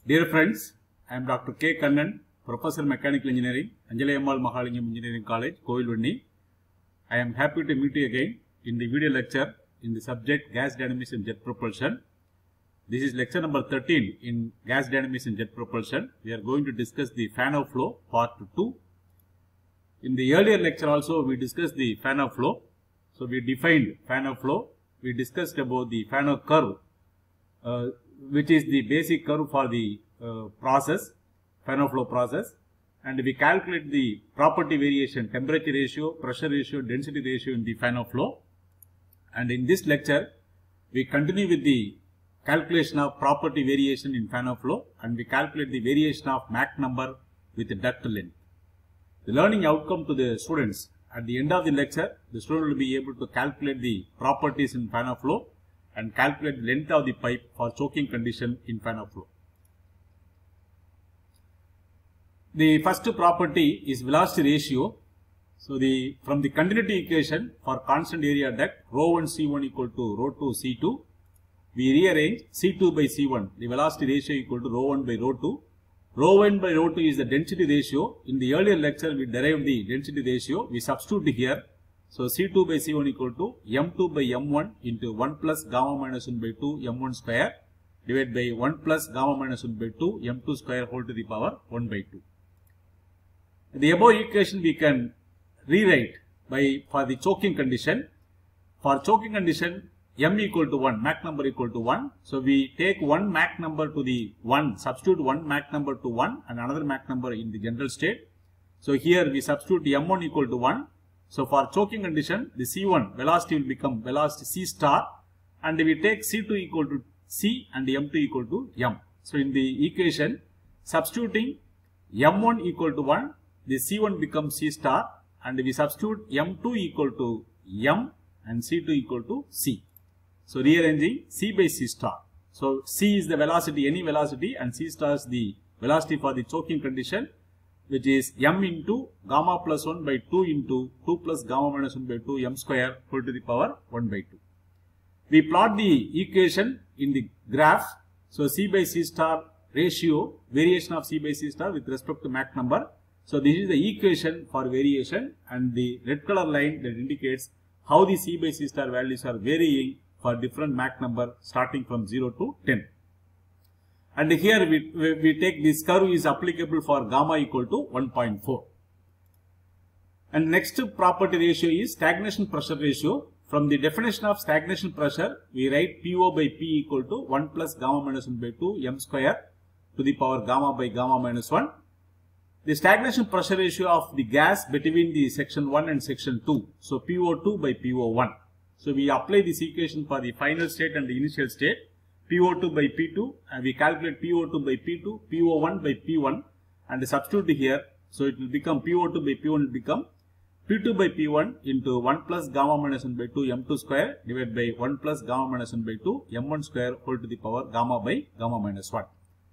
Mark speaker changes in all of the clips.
Speaker 1: Dear friends, I am Dr. K. Kannan, Professor Mechanical Engineering, Anjalayammal Mahalingam Engineering College, Kovilvanni. I am happy to meet you again in the video lecture in the subject Gas Dynamics and Jet Propulsion. This is lecture number 13 in Gas Dynamics and Jet Propulsion. We are going to discuss the fan of flow part 2. In the earlier lecture also we discussed the fan of flow. So we defined fan of flow. We discussed about the fan of curve, which is the basic curve for the process, fan of flow process, and we calculate the property variation, temperature ratio, pressure ratio, density ratio in the fan of flow. And in this lecture we continue with the calculation of property variation in fan of flow, and we calculate the variation of Mach number with the duct length. The learning outcome to the students: at the end of the lecture, the student will be able to calculate the properties in fan of flow and calculate the length of the pipe for choking condition in fan of flow. The first property is velocity ratio. So from the continuity equation for constant area duct, rho 1 C1 equal to rho 2 C2, we rearrange C2 by C1, the velocity ratio equal to rho 1 by rho 2. Rho 1 by rho 2 is the density ratio. In the earlier lecture we derived the density ratio. We substitute here. So C2 by C1 equal to M2 by M1 into 1 plus gamma minus 1 by 2 M1 square divided by 1 plus gamma minus 1 by 2 M2 square whole to the power 1 by 2. The above equation we can rewrite for the choking condition. For choking condition, M equal to 1, Mach number equal to 1. So we take one Mach number to the 1, substitute one Mach number to 1 and another Mach number in the general state. So here we substitute M1 equal to 1. So for choking condition, the C1 velocity will become velocity C star, and we take C2 equal to C and M2 equal to M. So in the equation, substituting M1 equal to 1, the C1 becomes C star, and we substitute M2 equal to M and C2 equal to C. So rearranging C by C star. So C is the velocity, any velocity, and C star is the velocity for the choking condition, which is M into gamma plus 1 by 2 into 2 plus gamma minus 1 by 2 M square whole to the power 1 by 2. We plot the equation in the graph. So C by C star ratio, variation of C by C star with respect to Mach number. So this is the equation for variation, and the red color line that indicates how the C by C star values are varying for different Mach number starting from 0 to 10. And here we take this curve is applicable for gamma equal to 1.4. And next property ratio is stagnation pressure ratio. From the definition of stagnation pressure, we write PO by P equal to 1 plus gamma minus 1 by 2 M square to the power gamma by gamma minus 1. The stagnation pressure ratio of the gas between the section 1 and section 2. So PO2 by PO1. So we apply this equation for the final state and the initial state. PO2 by P2, and we calculate PO2 by P2, PO1 by P1, and substitute here. So it will become PO2 by P1 will become P2 by P1 into 1 plus gamma minus 1 by 2 M2 square divided by 1 plus gamma minus 1 by 2 M1 square whole to the power gamma by gamma minus 1.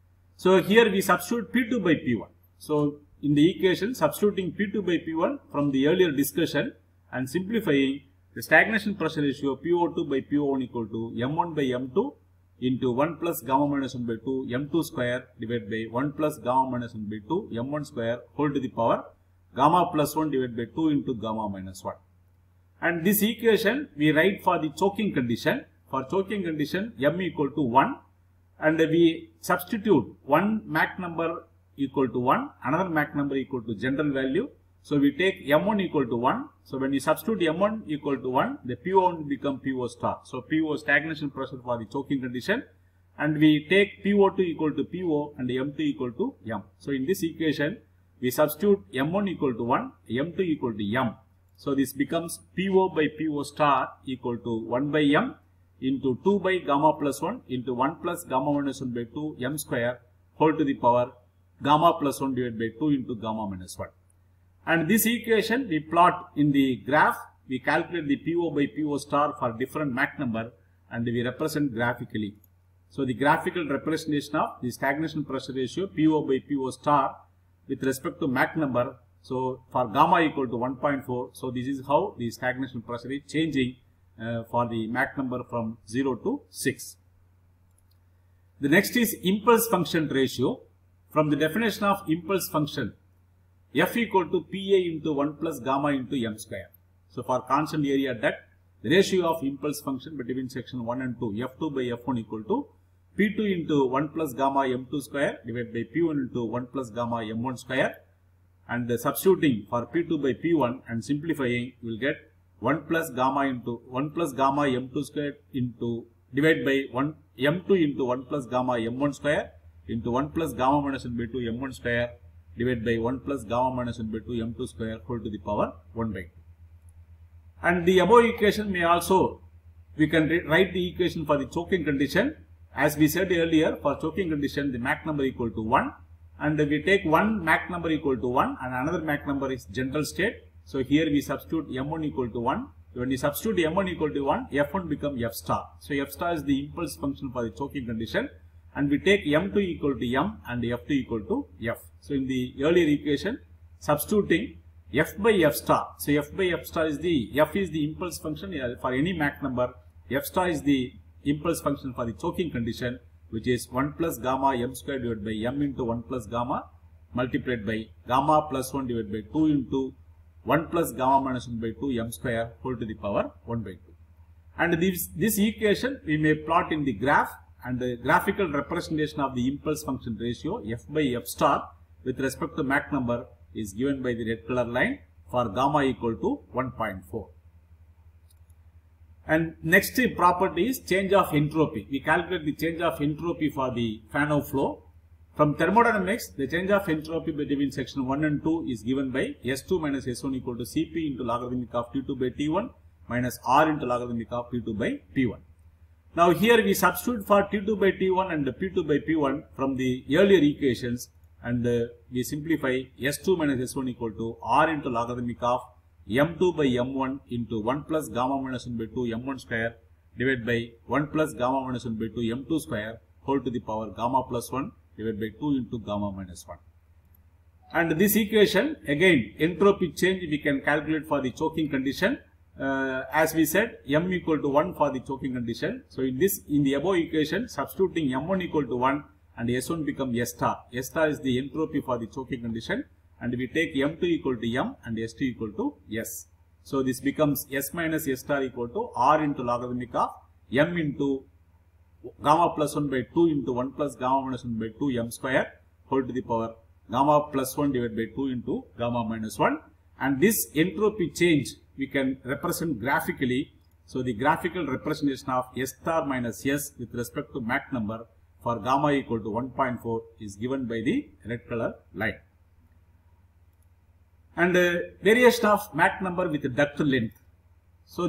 Speaker 1: So here we substitute P2 by P1. So in the equation, substituting P2 by P1 from the earlier discussion and simplifying, the stagnation pressure ratio PO2 by PO1 equal to M1 by M2 into 1 plus gamma minus 1 by 2 M2 square divided by 1 plus gamma minus 1 by 2 M1 square whole to the power gamma plus 1 divided by 2 into gamma minus 1. And this equation we write for the choking condition. For choking condition, M equal to 1, and we substitute one Mach number equal to 1, another Mach number equal to general value. So we take M1 equal to 1. So when we substitute M1 equal to 1, the PO1 will become PO star. So PO stagnation pressure for the choking condition, and we take PO2 equal to PO and M2 equal to M. So in this equation, we substitute M1 equal to 1, M2 equal to M. So this becomes PO by PO star equal to 1 by M into 2 by gamma plus 1 into 1 plus gamma minus 1 by 2 M square whole to the power gamma plus 1 divided by 2 into gamma minus 1. And this equation we plot in the graph. We calculate the PO by PO star for different Mach number, and we represent graphically. So the graphical representation of the stagnation pressure ratio PO by PO star with respect to Mach number. So for gamma equal to 1.4. So this is how the stagnation pressure is changing for the Mach number from 0 to 6. The next is impulse function ratio. From the definition of impulse function, F equal to PA into 1 plus gamma into M square. So for constant area duct, the ratio of impulse function between section 1 and 2, F2 by F1 equal to P2 into 1 plus gamma M2 square divided by P1 into 1 plus gamma M1 square. And substituting for P2 by P1 and simplifying, you will get 1 plus gamma M2 square into divided by 1 M2 into 1 plus gamma M1 square into 1 plus gamma minus 1 by 2 M1 square divided by 1 plus gamma minus 1 by 2 M2 square whole to the power 1 by 2. And the above equation may also, we can write the equation for the choking condition. As we said earlier, for choking condition, the Mach number equal to 1. And we take one Mach number equal to 1 and another Mach number is general state. So here we substitute M1 equal to 1. When we substitute M1 equal to 1, F1 becomes F star. So F star is the impulse function for the choking condition. And we take M2 equal to M and F2 equal to F. So in the earlier equation, substituting F by F star. So F by F star is F is the impulse function for any Mach number. F star is the impulse function for the choking condition, which is 1 plus gamma M square divided by M into 1 plus gamma multiplied by gamma plus 1 divided by 2 into 1 plus gamma minus 1 by 2 M square whole to the power 1 by 2. And this equation we may plot in the graph, and the graphical representation of the impulse function ratio F by F star with respect to Mach number is given by the red color line for gamma equal to 1.4. And next property is change of entropy. We calculate the change of entropy for the fan-out flow. From thermodynamics, the change of entropy between section 1 and 2 is given by S2 minus S1 equal to Cp into logarithmic of T2 by T1 minus R into logarithmic of P2 by P1. Now here we substitute for T2 by T1 and P2 by P1 from the earlier equations, and we simplify S2 minus S1 equal to R into logarithmic of M2 by M1 into 1 plus gamma minus 1 by 2 M1 square divided by 1 plus gamma minus 1 by 2 M2 square whole to the power gamma plus 1 divided by 2 into gamma minus 1. And this equation, again, entropy change we can calculate for the choking condition. As we said, M equal to 1 for the choking condition. So in the above equation, substituting M1 equal to 1 and S1 become S star. S star is the entropy for the choking condition, and we take M2 equal to M and S2 equal to S. So this becomes S minus S star equal to R into logarithmic of M into gamma plus 1 by 2 into 1 plus gamma minus 1 by 2 M square whole to the power gamma plus 1 divided by 2 into gamma minus 1. And this entropy change we can represent graphically. So the graphical representation of S star minus S with respect to Mach number for gamma equal to 1.4 is given by the red color line. And variation of Mach number with the duct length. So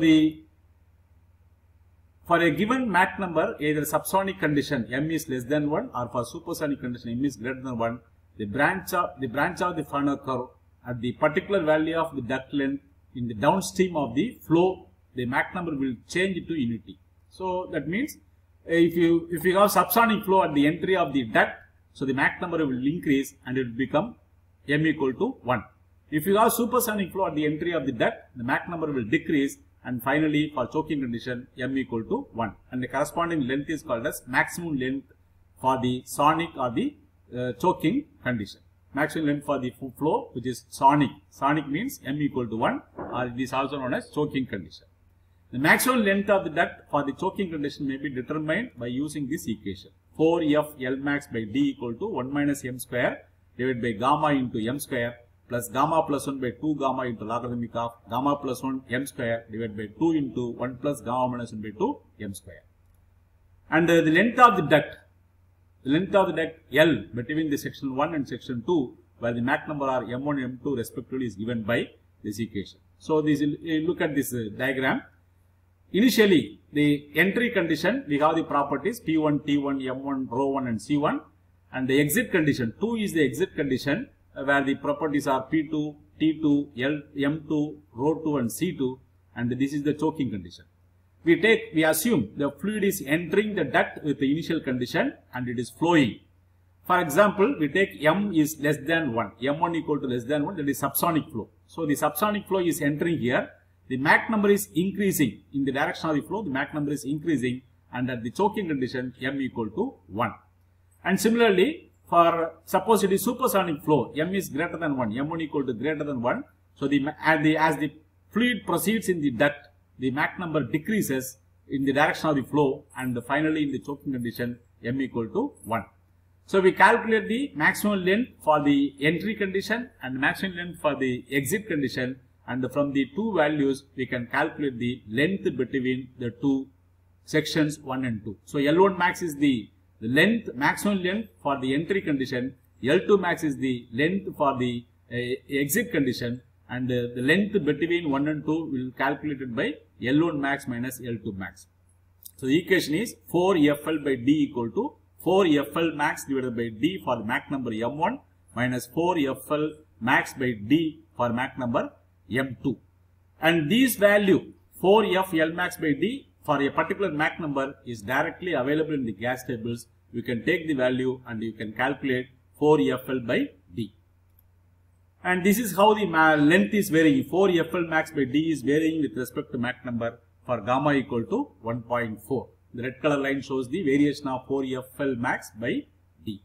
Speaker 1: for a given Mach number, either subsonic condition M is less than 1 or for supersonic condition M is greater than 1, the branch of the Fano curve at the particular value of the duct length in the downstream of the flow, the Mach number will change to unity. So that means if you have subsonic flow at the entry of the duct, so the Mach number will increase and it will become M equal to 1. If you have supersonic flow at the entry of the duct, the Mach number will decrease, and finally for choking condition M equal to 1, and the corresponding length is called as maximum length for the sonic or the choking condition. Maximum length for the flow, which is sonic. Sonic means M equal to 1, or it is also known as choking condition. The maximum length of the duct for the choking condition may be determined by using this equation. 4F L max by D equal to 1 minus M square divided by gamma into M square plus gamma plus 1 by 2 gamma into logarithmic of gamma plus 1 M square divided by 2 into 1 plus gamma minus 1 by 2 M square. And the length of the duct L between the section 1 and section 2, where the Mach number are M1 and M2 respectively, is given by this equation. So look at this diagram. Initially, the entry condition, we have the properties P1, T1, M1, rho 1 and C1, and the exit condition, 2 is the exit condition, where the properties are P2, T2, M2, rho 2 and C2, and this is the choking condition. We assume the fluid is entering the duct with the initial condition and it is flowing. For example, we take M is less than 1, M1 equal to less than 1, that is subsonic flow. So the subsonic flow is entering here. The Mach number is increasing in the direction of the flow, the Mach number is increasing, and at the choking condition m equal to 1. And similarly, for suppose it is supersonic flow, m is greater than 1, m1 equal to greater than 1. So as the fluid proceeds in the duct, the Mach number decreases in the direction of the flow, and finally in the choking condition m equal to 1. So we calculate the maximum length for the entry condition and maximum length for the exit condition, and from the two values we can calculate the length between the two sections 1 and 2. So L1 max is the length, maximum length for the entry condition, L2 max is the length for the exit condition, and the length between 1 and 2 will be calculated by L1 max minus L2 max. So the equation is 4FL by D equal to 4FL max divided by D for the Mach number M1 minus 4FL max by D for Mach number M2. And this value 4FL max by D for a particular Mach number is directly available in the gas tables. You can take the value and you can calculate 4FL by D. And this is how the length is varying. 4FL max by D is varying with respect to Mach number for gamma equal to 1.4. The red color line shows the variation of 4FL max by D.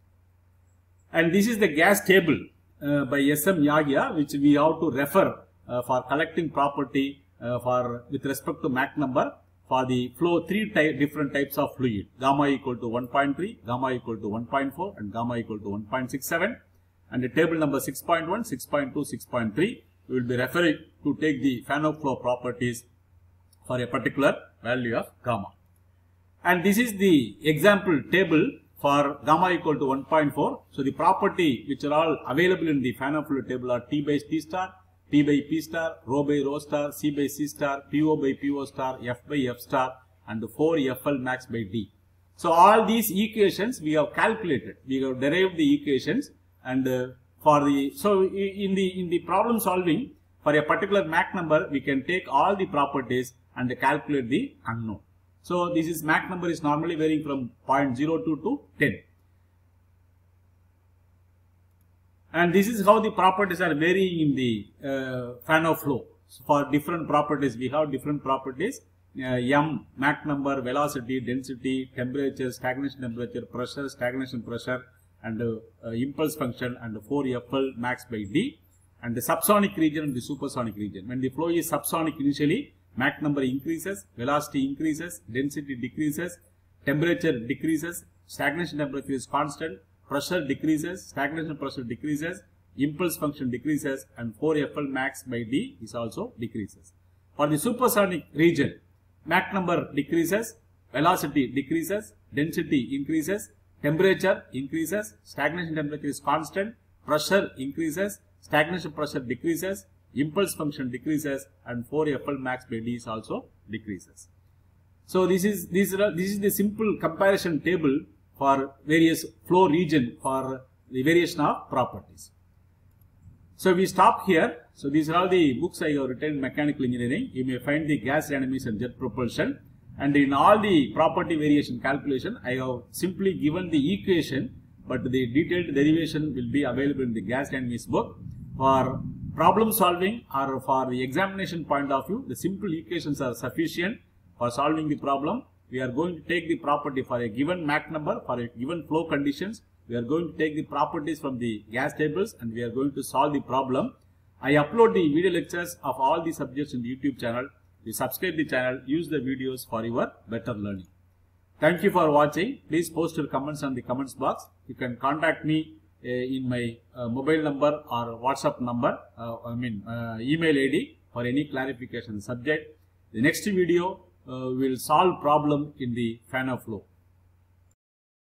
Speaker 1: And this is the gas table by SM Yagya, which we have to refer for collecting property with respect to Mach number for the flow different types of fluid. Gamma equal to 1.3, gamma equal to 1.4 and gamma equal to 1.67. And the table number 6.1, 6.2, 6.3, we will be referring to take the Fanov flow properties for a particular value of gamma. And this is the example table for gamma equal to 1.4. So the property which are all available in the Fanov flow table are T by T star, P by P star, rho by rho star, C by C star, PO by PO star, F by F star, and 4FL max by D. So all these equations we have calculated. We have derived the equations, and in the problem solving for a particular Mach number we can take all the properties and calculate the unknown. So this is Mach number is normally varying from 0.02 to 10. And this is how the properties are varying in the Fanov flow. So for different properties, we have different properties. M, Mach number, velocity, density, temperature, stagnation temperature, pressure, stagnation pressure, and impulse function, and 4FL max by D, and the subsonic region and the supersonic region. When the flow is subsonic initially, Mach number increases, velocity increases, density decreases, temperature decreases, stagnation temperature is constant, pressure decreases, stagnation pressure decreases, impulse function decreases, and 4FL max by D is also decreases. For the supersonic region, Mach number decreases, velocity decreases, density increases, temperature increases, stagnation temperature is constant, pressure increases, stagnation pressure decreases, impulse function decreases, and 4FL max by D is also decreases. So this is the simple comparison table for various flow region for the variation of properties. So we stop here. So these are all the books I have written in mechanical engineering. You may find the gas dynamics and jet propulsion. And in all the property variation calculation, I have simply given the equation, but the detailed derivation will be available in the gas dynamics book. For problem solving or for the examination point of view, the simple equations are sufficient for solving the problem. We are going to take the property for a given Mach number, for a given flow conditions. We are going to take the properties from the gas tables and we are going to solve the problem. I upload the video lectures of all the subjects in the YouTube channel. You subscribe the channel, use the videos for your better learning. Thank you for watching. Please post your comments on the comments box. You can contact me in my mobile number or WhatsApp number, email ID for any clarification subject. The next video will solve problem in the Fanov flow.